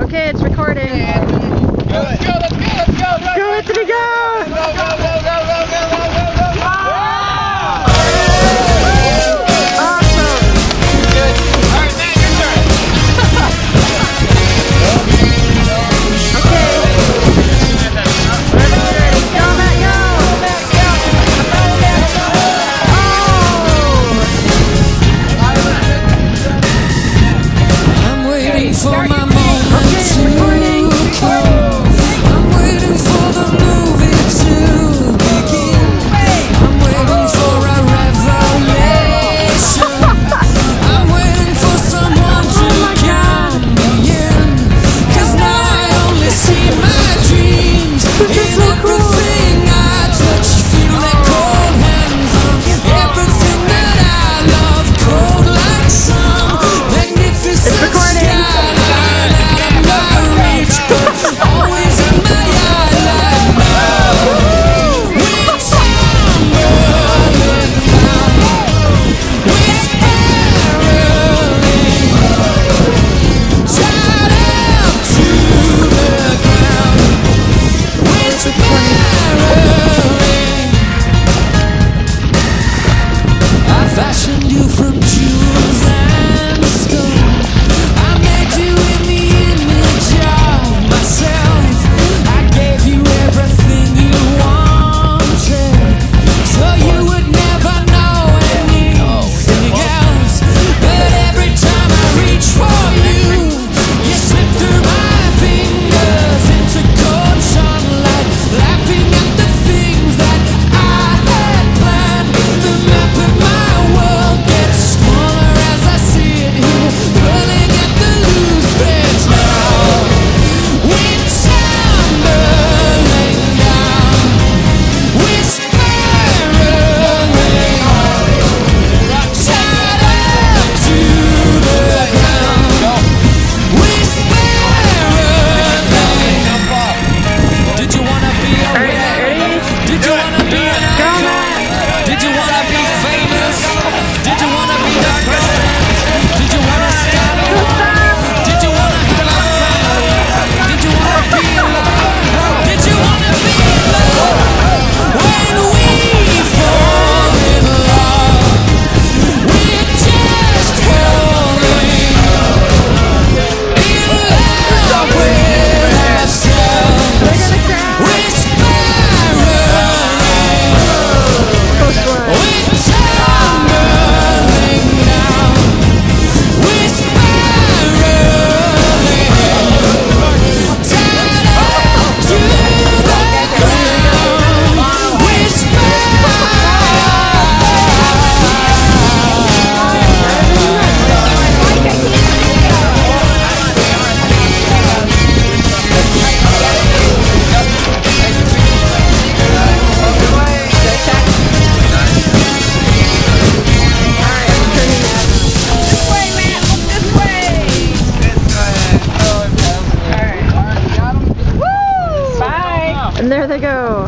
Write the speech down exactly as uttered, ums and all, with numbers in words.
Okay, it's recording. And go, let's go, let's go, let's go, let's Go, Anthony, go! Go, go, go, go, go, go, go, go, go, go! Awesome! Good. All right, Matt, your turn. Okay. Whenever you're ready. Go, Matt, go! I'm waiting for my moment to come. I'm waiting for the movie to begin. I'm waiting for a revelation. I'm waiting for someone to count me in. 'Cause now I only see my dreams in everything I touch. Feel their cold hands on everything that I love. Cold like some magnificent skyline out of my reach, but always in my eye like now. We're tumbling down, we're spiraling, tied up to the ground. We're spiraling. I fashioned you from jewels and stone. I made you in the image of myself. I gave you everything you wanted, so you would never know anything else. But every time I reach for you, you slip through my fingers into cold sunlight, laughing at the things that I had planned. The map of my world gets smaller as I see it here, pulling at the loose threads now. We're tumbling down, we're spiraling, tied up to the ground. We're spiraling. Did you wanna be a winner? Did you wanna be an icon? Did you wanna be famous? Did you wanna be the president? Did you wanna start a war? Did you wanna have a family? Did you wanna be alone? Did you wanna be alone? When we fall in love, we're just falling in love with ourselves. We're spiraling, we're tumbling down, we're spiraling, tied up to the ground. We're And there they go.